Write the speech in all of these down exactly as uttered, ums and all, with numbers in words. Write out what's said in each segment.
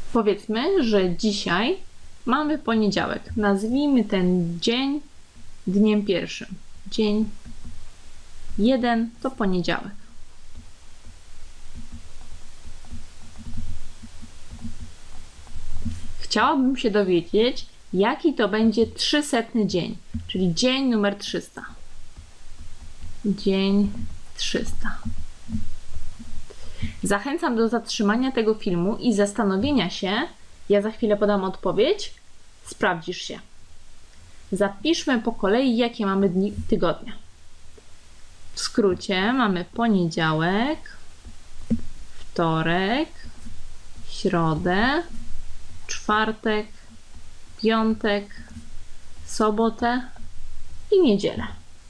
Powiedzmy, że dzisiaj mamy poniedziałek. Nazwijmy ten dzień dniem pierwszym. Dzień jeden to poniedziałek. Chciałabym się dowiedzieć, jaki to będzie trzysetny dzień, czyli dzień numer trzysta. Dzień trzysta. Zachęcam do zatrzymania tego filmu i zastanowienia się. Ja za chwilę podam odpowiedź. Sprawdzisz się. Zapiszmy po kolei, jakie mamy dni tygodnia. W skrócie mamy poniedziałek, wtorek, środę, czwartek, piątek, sobotę i niedzielę.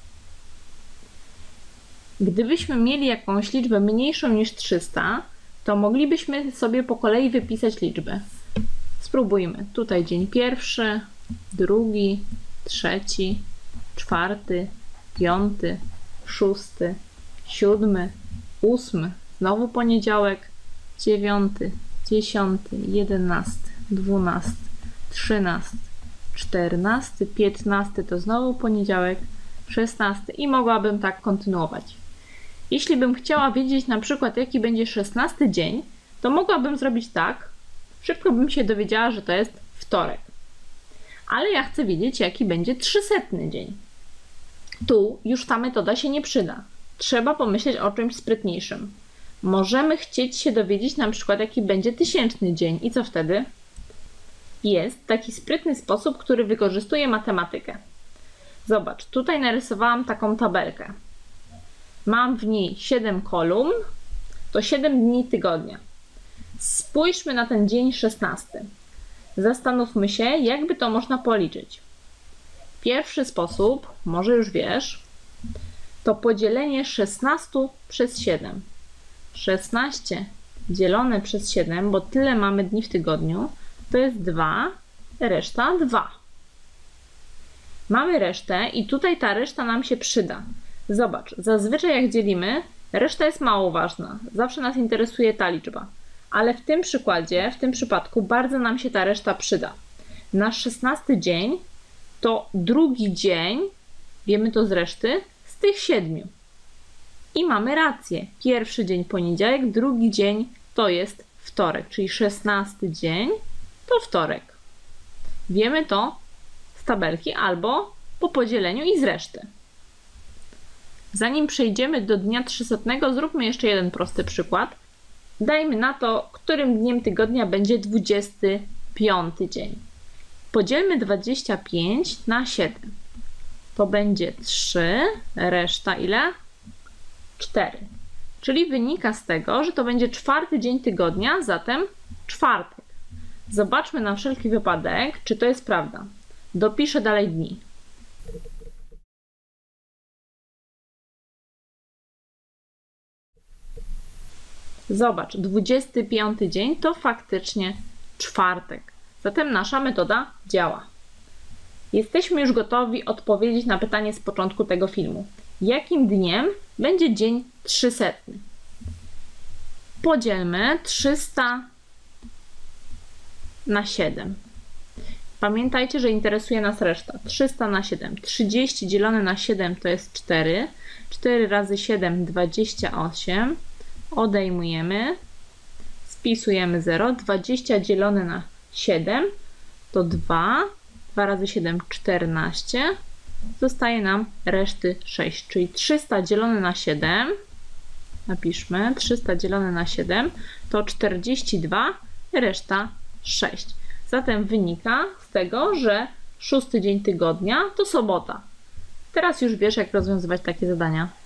Gdybyśmy mieli jakąś liczbę mniejszą niż trzysta, to moglibyśmy sobie po kolei wypisać liczby. Spróbujmy. Tutaj dzień pierwszy, drugi, trzeci, czwarty, piąty, szósty, siódmy, ósmy, znowu poniedziałek, dziewiąty, dziesiąty, jedenasty, dwunasty, trzynasty, czternasty, piętnasty to znowu poniedziałek, szesnasty i mogłabym tak kontynuować. Jeśli bym chciała wiedzieć na przykład, jaki będzie szesnasty dzień, to mogłabym zrobić tak, szybko bym się dowiedziała, że to jest wtorek. Ale ja chcę wiedzieć, jaki będzie trzysetny dzień. Tu już ta metoda się nie przyda. Trzeba pomyśleć o czymś sprytniejszym. Możemy chcieć się dowiedzieć na przykład, jaki będzie tysięczny dzień. I co wtedy? Jest taki sprytny sposób, który wykorzystuje matematykę. Zobacz, tutaj narysowałam taką tabelkę. Mam w niej siedem kolumn, to siedem dni tygodnia. Spójrzmy na ten dzień szesnasty. Zastanówmy się, jakby to można policzyć. Pierwszy sposób, może już wiesz, to podzielenie szesnaście przez siedem. szesnaście dzielone przez siedem, bo tyle mamy dni w tygodniu, to jest dwa, reszta dwa. Mamy resztę i tutaj ta reszta nam się przyda. Zobacz, zazwyczaj jak dzielimy, reszta jest mało ważna. Zawsze nas interesuje ta liczba. Ale w tym przykładzie, w tym przypadku bardzo nam się ta reszta przyda. Nasz szesnasty dzień to drugi dzień, wiemy to z reszty, z tych siedmiu. I mamy rację. Pierwszy dzień poniedziałek, drugi dzień to jest wtorek, czyli szesnasty dzień to wtorek. Wiemy to z tabelki albo po podzieleniu i z reszty. Zanim przejdziemy do dnia trzysetnego, zróbmy jeszcze jeden prosty przykład. Dajmy na to, którym dniem tygodnia będzie dwudziesty piąty dzień. Podzielmy dwadzieścia pięć na siedem. To będzie trzy, reszta ile? cztery. Czyli wynika z tego, że to będzie czwarty dzień tygodnia, zatem czwartek. Zobaczmy na wszelki wypadek, czy to jest prawda. Dopiszę dalej dni. Zobacz, dwudziesty piąty dzień to faktycznie czwartek. Zatem nasza metoda działa. Jesteśmy już gotowi odpowiedzieć na pytanie z początku tego filmu. Jakim dniem będzie dzień trzysetny? Podzielmy trzysta na siedem. Pamiętajcie, że interesuje nas reszta. trzysta na siedem. trzydzieści dzielone na siedem to jest cztery. cztery razy siedem, dwadzieścia osiem. Odejmujemy. Spisujemy zero. dwadzieścia dzielone na siedem to dwa. dwa razy siedem, czternaście. Zostaje nam reszty sześć, czyli trzysta dzielone na siedem. Napiszmy, trzysta dzielone na siedem to czterdzieści dwa, reszta sześć. Zatem wynika z tego, że szósty dzień tygodnia to sobota. Teraz już wiesz, jak rozwiązywać takie zadania.